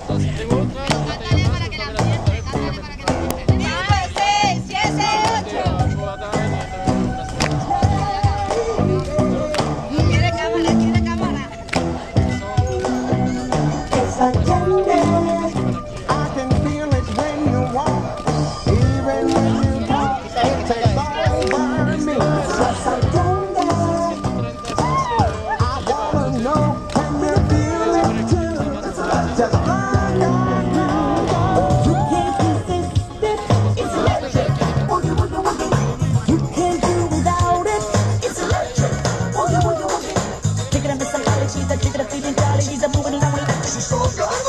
Cántale para que la ambiente, cántale para que la ambiente. 5, 6, 7, 8. Quiere cámara, quiere cámara. It's a tender. I can feel it when you walk, even when you talk. It takes all over me. It's a tender. I wanna know can you feel it too? Just like I do. You can't resist it. It's electric. Woogie woogie woogie. You can't do without it. It's electric. Woogie woogie woogie. Take it up with some allergies, I take it up feeling jolly. She's a moving away. She's so good.